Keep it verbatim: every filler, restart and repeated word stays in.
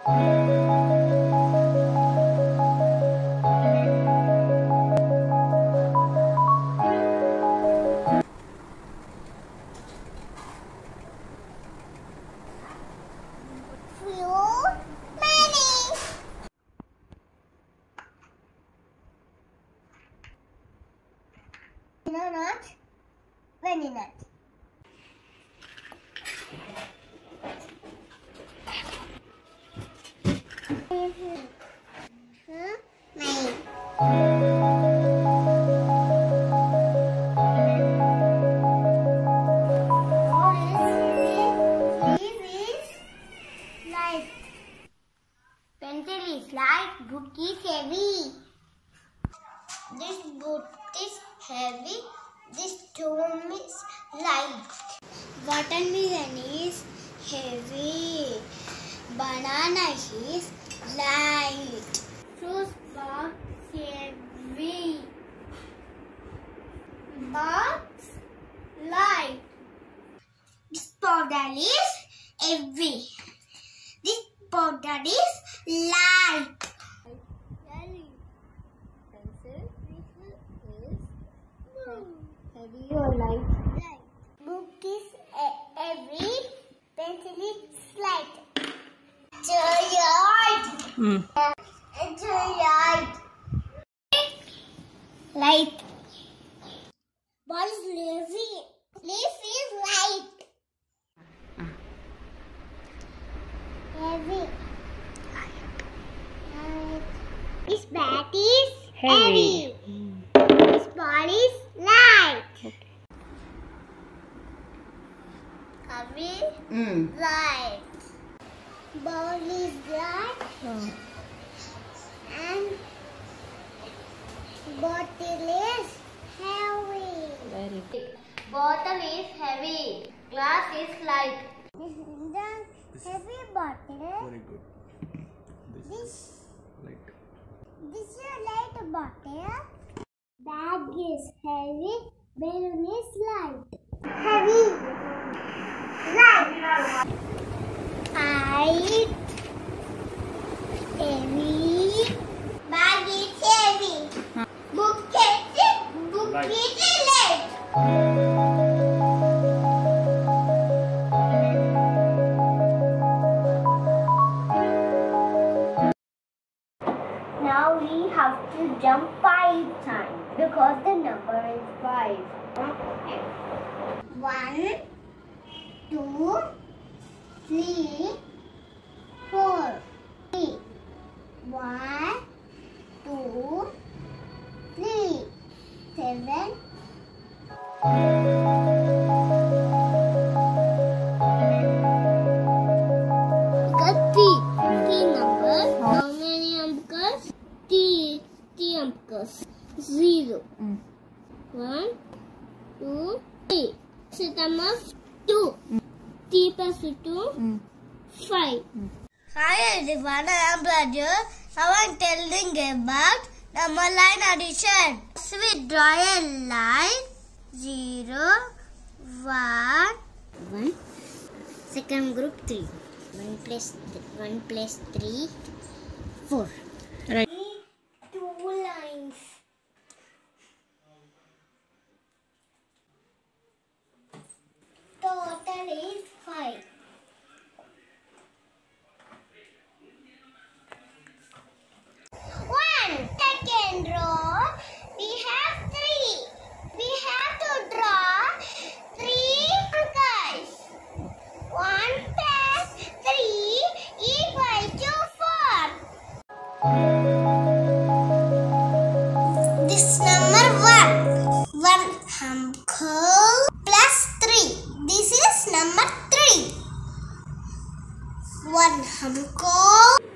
No, not very nut. Pencil is light, book is heavy. This book is heavy, this stone is light. Watermelon is heavy, banana is light. Fruit box heavy, box light. This powder is heavy, this powder is light. Pencil is heavy or light? Light. Book is heavy, pencil is light. Light. Hmm. Light. Light. Ball is lazy. Leaf is light. Heavy. Light. This bat is heavy. This ball is light. Okay. Heavy, Mm. light. Ball is light Oh. and bottle is heavy. Very good. Bottle is heavy. Glass is light. This is the heavy bottle. Very good. This Light. this is a light bottle. Bag is heavy. Balloon is light. Heavy. Light. Light. Heavy. Bag is heavy. Book is book Light. is light. Now we have to jump five times because the number is five. One, two, three, four. Three. One, two, three. Seven. Got three. Three numbers. How many numbers? Three. Three numbers. Zero. Mm. One, two, three. System of two. Mm. Three plus two, Mm. five. Mm. Hi everyone, I am Raju. Now I am telling about number line addition. So we draw a line. Zero, one, one. Second group three. One plus th one plus three, four. Right. Two lines. Total is five. One. Second row, we have three. We have to draw three circles. One plus three equal to four. This number one. One humco plus three. This is number three. One humco